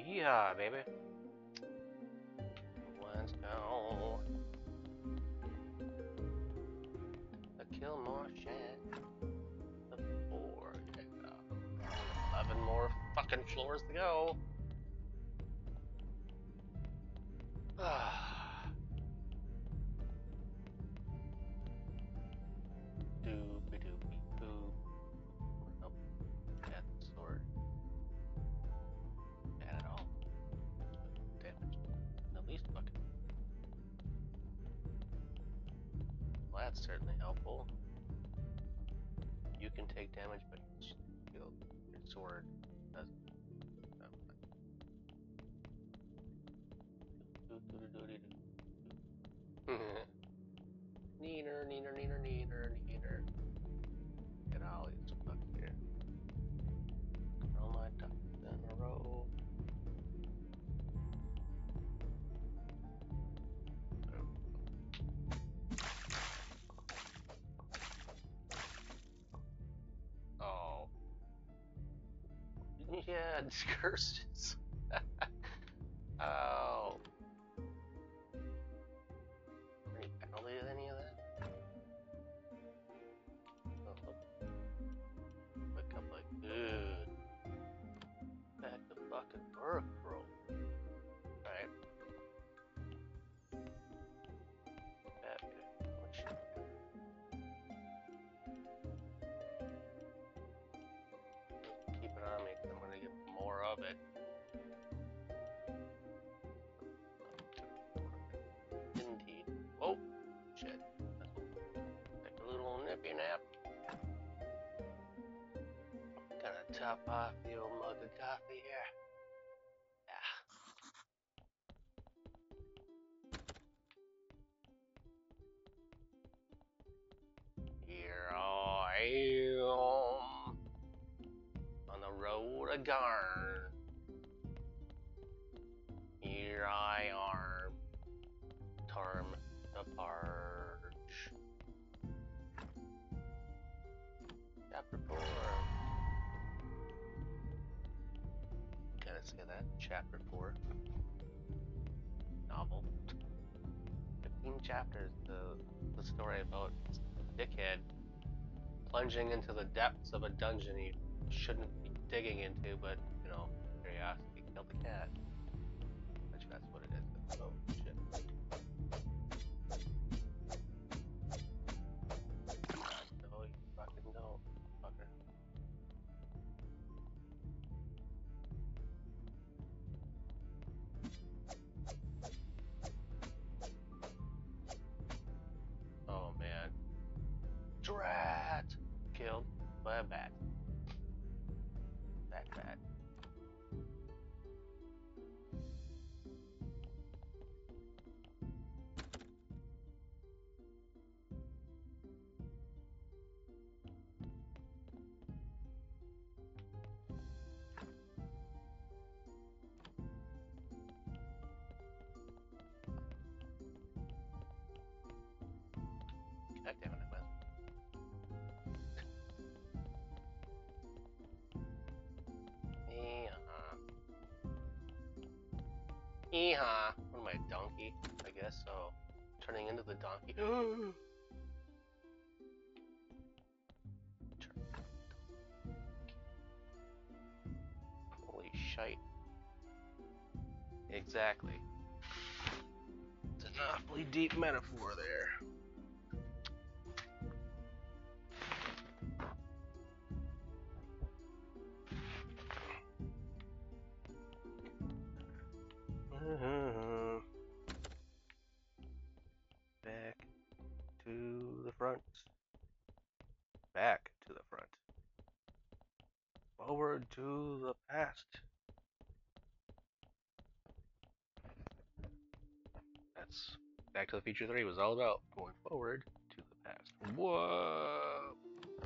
Yeah, baby. Let's go. A kill more shit. The 4. Yeah. 11 more fucking floors to go. Doopy doopy boop. Nope. Bad sword. Bad at all. Damage. At least fucking. Well, that's certainly helpful. You can take damage, but your sword doesn't. Neener, neener, neener, neener, neener. Get all these fuck here. Throw my ducks in a row. Oh. Yeah, discurses. Oh. Any penalty with any of that? Oh, wake up like, dude. Back to fucking work, bro. Alright. That much. Keep it on me, because I'm gonna get more of it. Indeed. Oh, shit. Take a little nippy nap. Gonna top off the old mug of coffee here. Yeah. Here I am. On the road to Garn. Here I am. Term the Barge. Chapter 4. Gotta say that. Chapter 4. Novel. 15 chapters. The story about dickhead plunging into the depths of a dungeon he shouldn't be digging into, but, you know, curiosity killed the cat. Which that's what it is. Oh, shit. No, you fucking don't, fucker. Oh, man. Drat! Killed by a bat. Bat. God damn it, I missed. Eehaw. What am I, a donkey? I guess so. Turning into the donkey. Holy shite. Exactly. It's an awfully deep metaphor there. Back to the front. Back to the front. Forward to the past. That's Back to the Future 3 was all about going forward to the past. Whoa!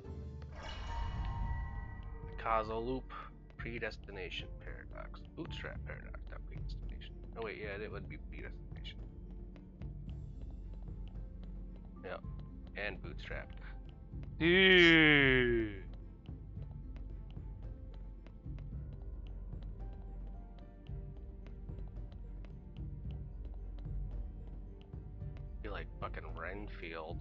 The causal loop, predestination paradox, bootstrap paradox, not predestination. Oh wait, yeah, it would be predestination. Yep, and bootstrap. Dude. like fucking Renfield.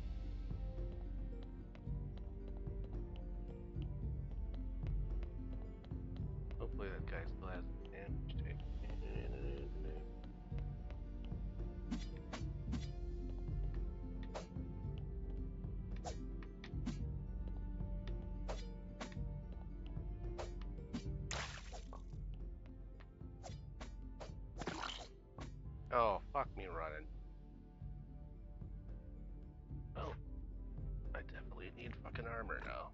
Hopefully that guy still has damage taken. Oh, fuck me running. Oh, I definitely need fucking armor now.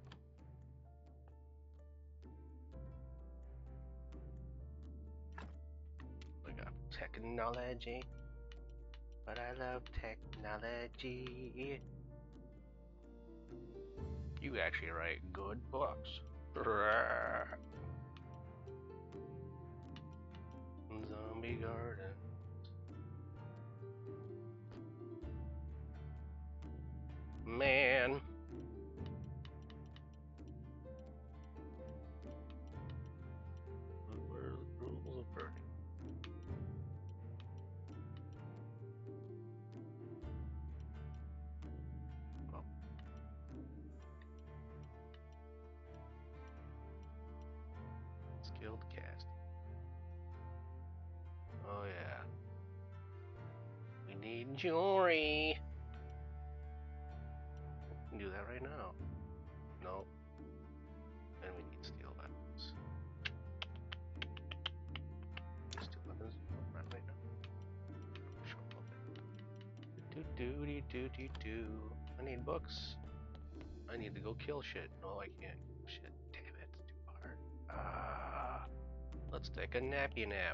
I got technology, but I love technology. You actually write good books. Zombie garden. Man. What are the rules of burning? Oh. Skilled cast. Oh yeah. We need jewelry. We can do that right now. Nope. And we need steel weapons. Steel weapons right now. Short weapon. Do. I need books. I need to go kill shit. No, I can't. Shit. Damn it. It's too hard. Ah. Let's take a nappy nap.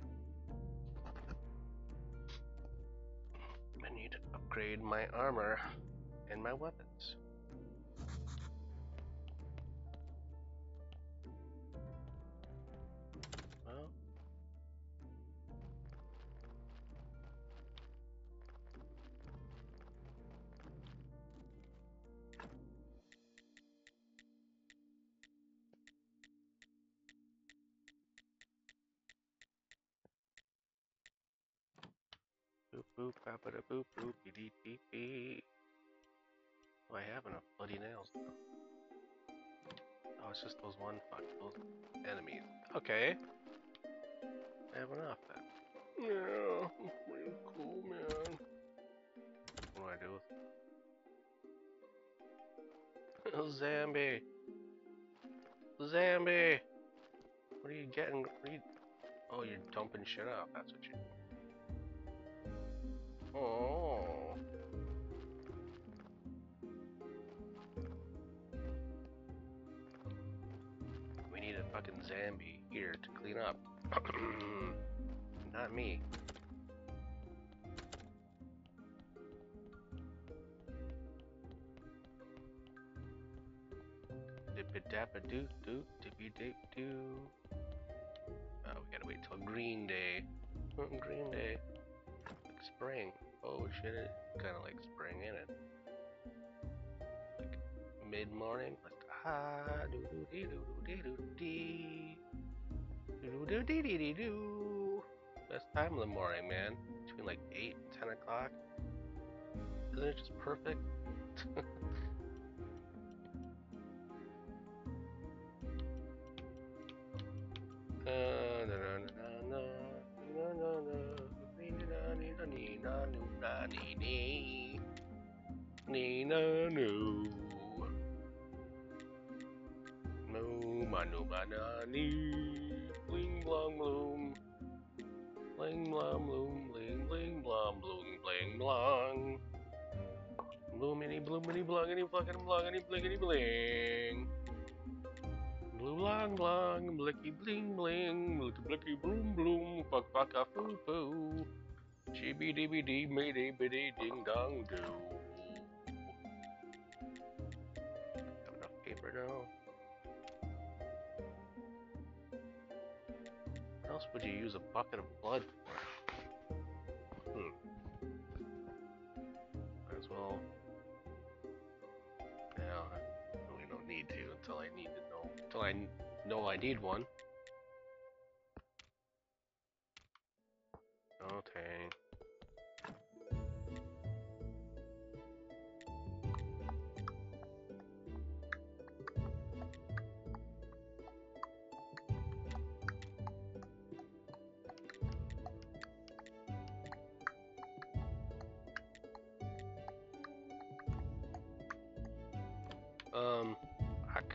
I need to upgrade my armor and my weapons. Well, boop boop ba da boop boop beep beep beep. Oh, I have enough bloody nails now. Oh, it's just those those enemies. Okay. I have enough then. Yeah, pretty cool, man. What do I do with it? Zambi! Zambi! What are you getting? Oh, you're dumping shit out. That's what you do. Oh. We need a fucking Zambi here to clean up. Not me. Dip-a-dap-a-doo, doo, dippy-dip-doo. Oh, we gotta wait till Green Day. Green Day. Like spring. Oh shit, it's kinda like spring, ain't it? Like mid-morning. Ah, doo doo dee doo doo dee doo dee. Doo doo dee dee dee doo. Best time of the morning, man. Between like 8 and 10 o'clock. Isn't it just perfect? Bling blong bloom. Bling blong bloom. Bling bling blong bloom. Bling blong. Bloomity bloomity blongity fucking blongity blingity bling. Blue blong blong. Blicky bling bling. Blicky blicky bloom bloom. Fuck fuck a foo foo. Shibby dibby dee bitty bitty ding dong doo. Have enough paper now. What else would you use a bucket of blood for? Might as well. Yeah, I really don't need to until I need to know. Until I know I need one. Okay. Fuck.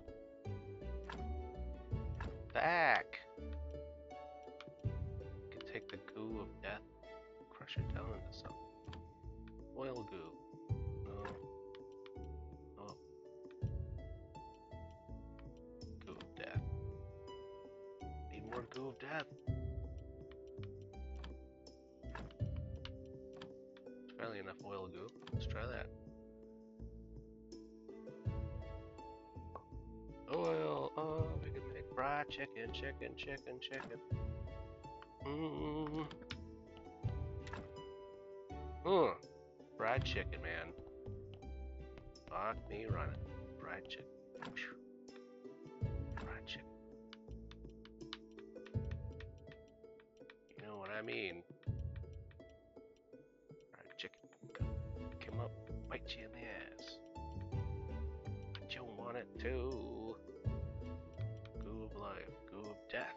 Back! Can take the goo of death, crush it down into something. Oil goo. No. Oh. Goo of death. Need more goo of death. It's barely enough oil goo. Let's try that. Oil. Oh, we can make fried chicken. Mmm. Fried chicken, man. Fuck me running. Fried chicken. Fried chicken. You know what I mean. Fried chicken. Come up, bite you in the ass. But you want it too. Goo of life. Goo of death.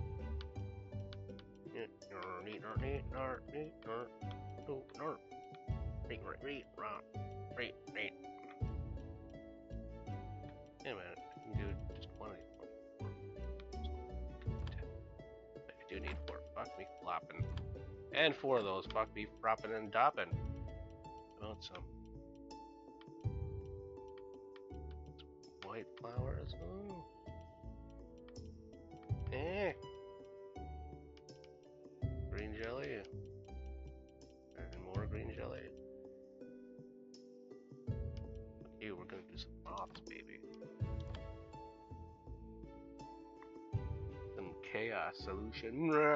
Yeah, man, I can do just one of these. But I do need 4. Fuck me flopping. And 4 of those. Fuck me fropping and dopping. Want some white flowers? Oh. Green jelly. And more green jelly. Okay, we're gonna do some moths, baby. Some chaos solution.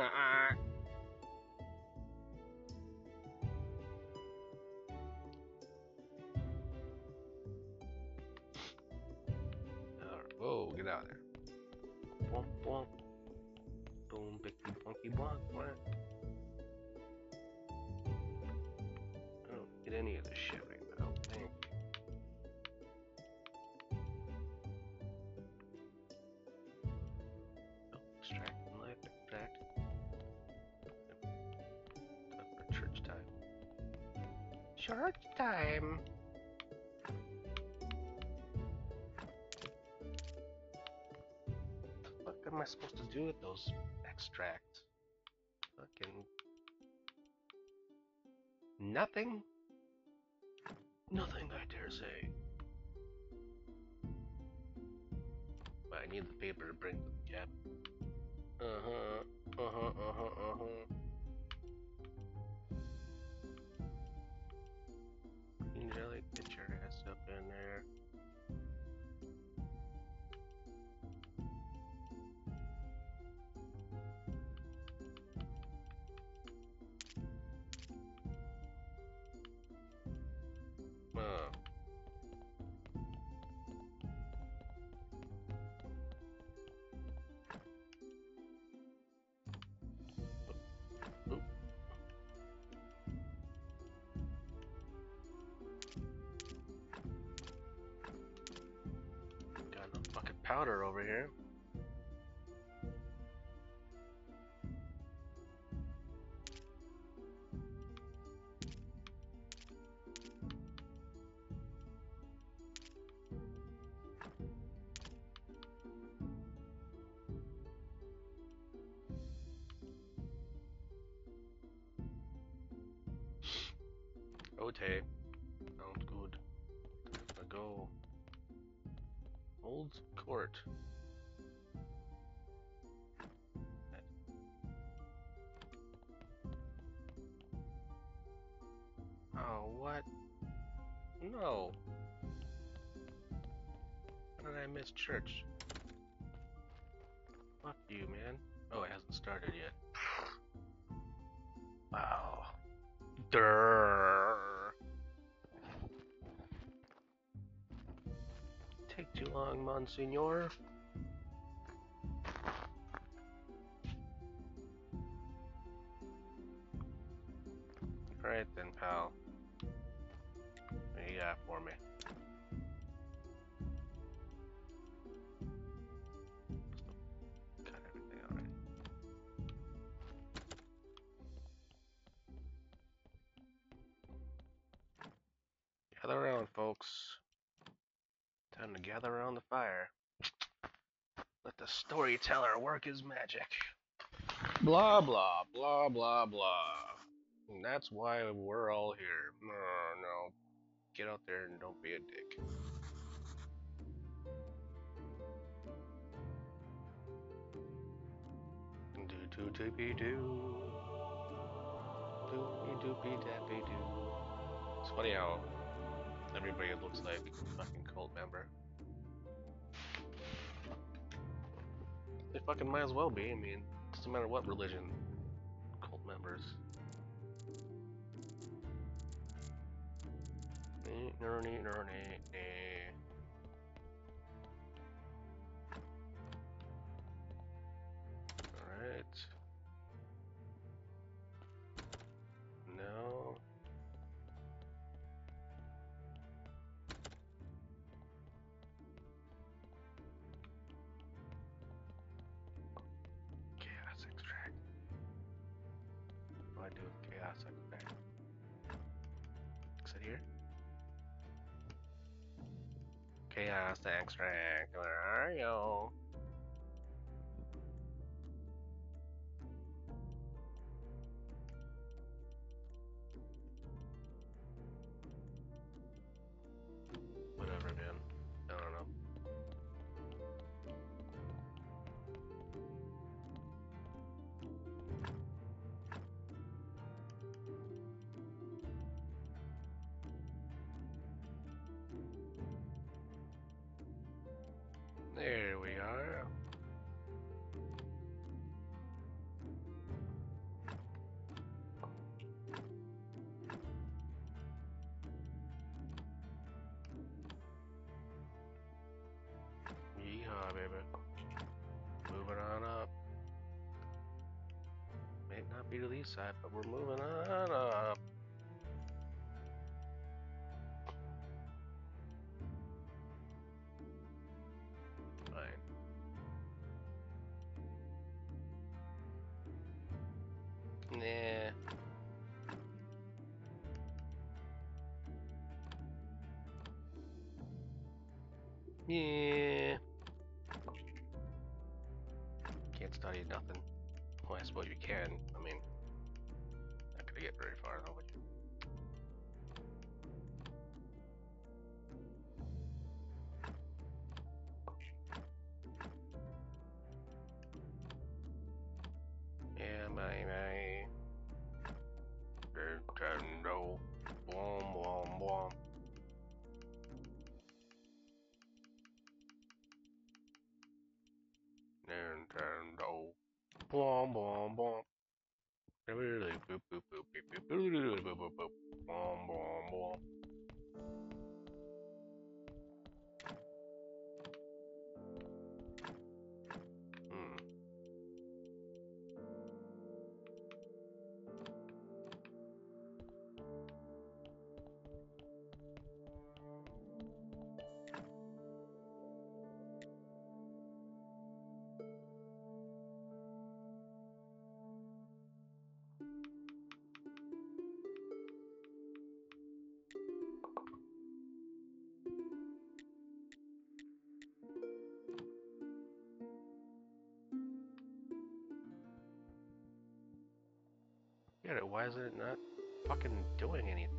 Whoa, get out of there. Womp womp. Boom, bicky bonky bonk. What? I don't get any of this shit right now. Thank you. Extracting life, extract. Time for church time. Church time! What am I supposed to do with those extracts? Fucking... nothing? Nothing, I dare say. But I need the paper to bring to the cabin. Green jelly, get your ass up in there. Oop. Got no fucking powder over here. Okay. Sounds good. Time to go. Old Court. Oh, what? No. How did I miss church? Fuck you, man. Oh, it hasn't started yet. Wow. Durr. Take too long, Monsignor. Alright then, pal. What do you got for me? Cut everything already. Gather around, folks. Gather around the fire. Let the storyteller work his magic. Blah, blah, blah, blah, blah. And that's why we're all here. No. Get out there and don't be a dick. Do-do-doopy-doo. Doopy-doopy-dappy-doo. It's funny how everybody looks like a fucking cult member. They fucking might as well be. I mean, it doesn't matter what religion. Cult members. Alright. No. Chaos extract. What do I do with chaos extract? Exit here? Chaos extract, where are you? Whatever, man. I don't know. There we are. Yeehaw, baby. Moving on up. May not be to the east side, but we're moving on up. Fine. Nah. Yeah. Can't study nothing. Well, I suppose you can. I mean, not gonna get very far though, would you? Yeah, my. Nintendo. Boom, boom, boom. Nintendo. Boom, boom, boom. Boop, boop, boop, boop, boop, boop, boop, boop, boop, boop. Boom, boom, boom. Hmm. Get it? Why is it not fucking doing anything?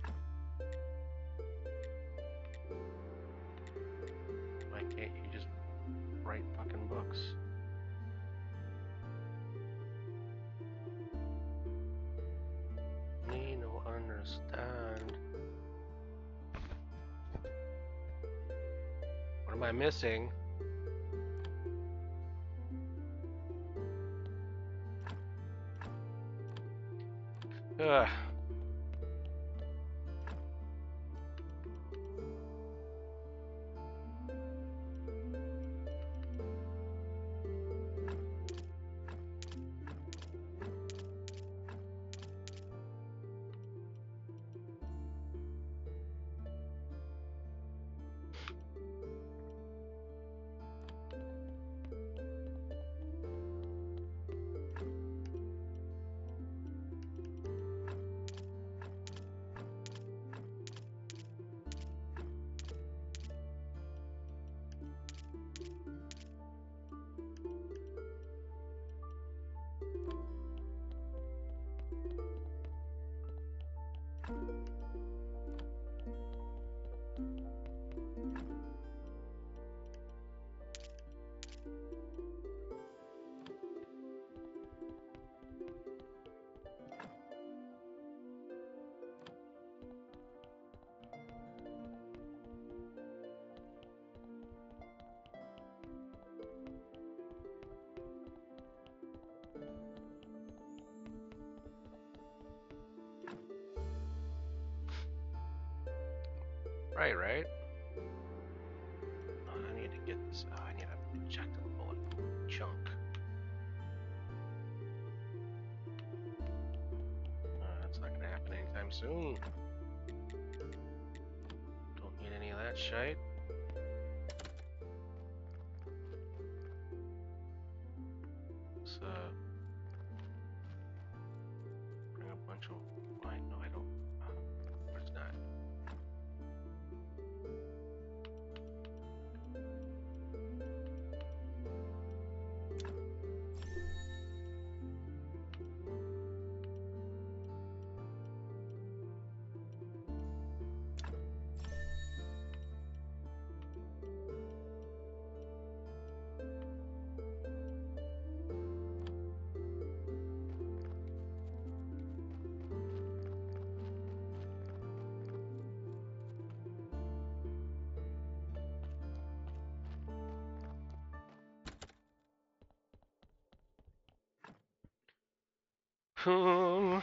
Why can't you just write fucking books? Me no understand. What am I missing? Ugh. Right. I need to get this. I need a projectile bullet. Chunk. That's not gonna happen anytime soon. Don't need any of that shite. Let's bring a bunch of. Why? No, I don't. It's not. Hmm.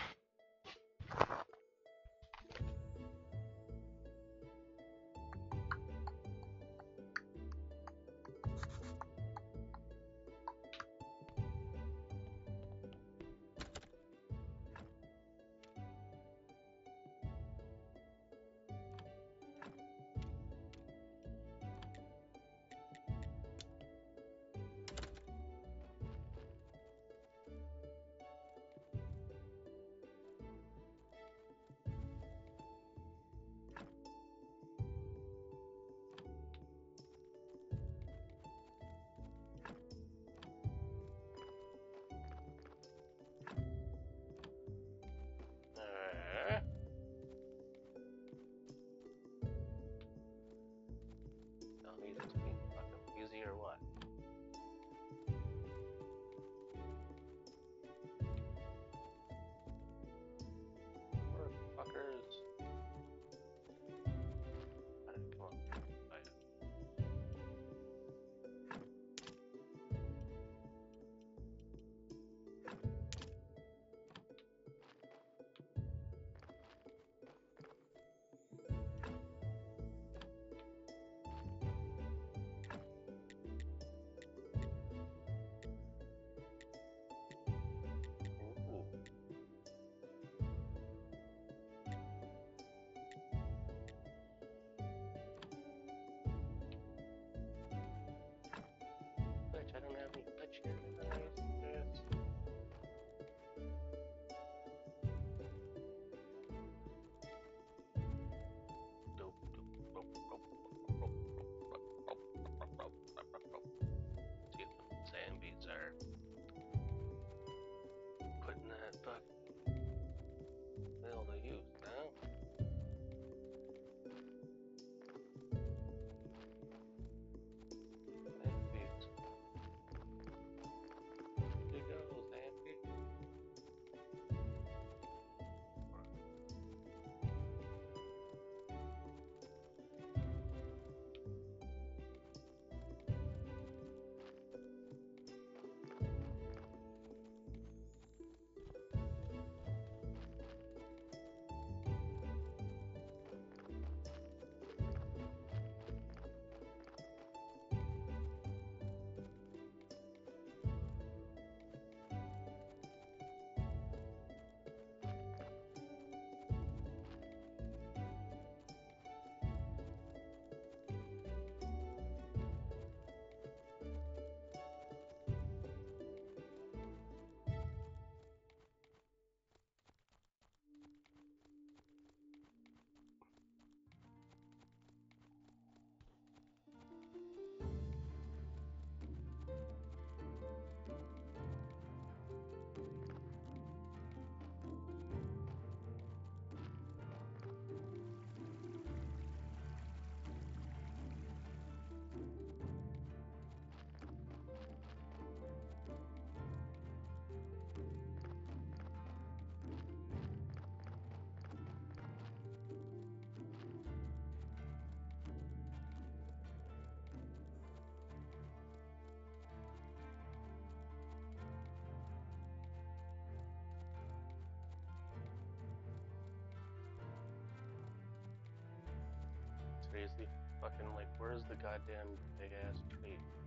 Fucking like, where's the goddamn big ass tree?